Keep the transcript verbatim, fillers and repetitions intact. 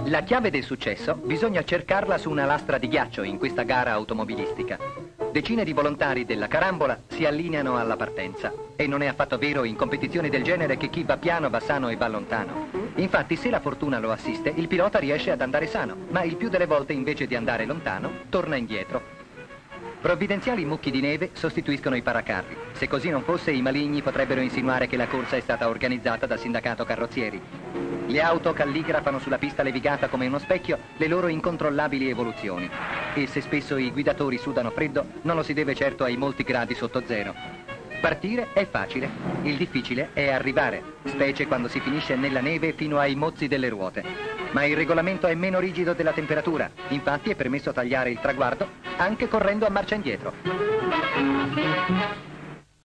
La chiave del successo bisogna cercarla su una lastra di ghiaccio in questa gara automobilistica. Decine di volontari della carambola si allineano alla partenza e non è affatto vero in competizioni del genere che chi va piano va sano e va lontano. Infatti, se la fortuna lo assiste, il pilota riesce ad andare sano, ma il più delle volte invece di andare lontano, torna indietro. Provvidenziali mucchi di neve sostituiscono i paracarri. Se così non fosse, i maligni potrebbero insinuare che la corsa è stata organizzata dal sindacato carrozzieri. Le auto calligrafano sulla pista levigata come uno specchio le loro incontrollabili evoluzioni. E se spesso i guidatori sudano freddo, non lo si deve certo ai molti gradi sotto zero. Partire è facile, il difficile è arrivare, specie quando si finisce nella neve fino ai mozzi delle ruote. Ma il regolamento è meno rigido della temperatura, infatti è permesso tagliare il traguardo anche correndo a marcia indietro.